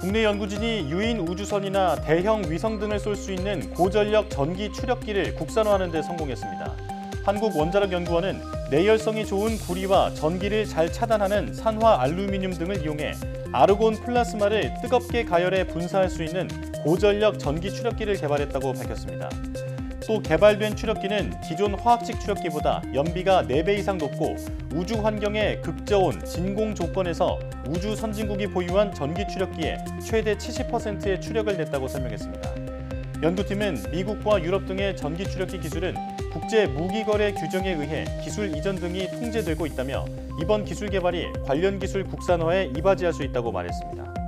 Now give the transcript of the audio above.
국내 연구진이 유인 우주선이나 대형 위성 등을 쏠 수 있는 고전력 전기 추력기를 국산화하는 데 성공했습니다. 한국원자력연구원은 내열성이 좋은 구리와 전기를 잘 차단하는 산화 알루미늄 등을 이용해 아르곤 플라스마를 뜨겁게 가열해 분사할 수 있는 고전력 전기 추력기를 개발했다고 밝혔습니다. 또 개발된 추력기는 기존 화학식 추력기보다 연비가 4배 이상 높고 우주 환경의 극저온, 진공 조건에서 우주 선진국이 보유한 전기 추력기에 최대 70%의 추력을 냈다고 설명했습니다. 연구팀은 미국과 유럽 등의 전기 추력기 기술은 국제 무기거래 규정에 의해 기술 이전 등이 통제되고 있다며 이번 기술 개발이 관련 기술 국산화에 이바지할 수 있다고 말했습니다.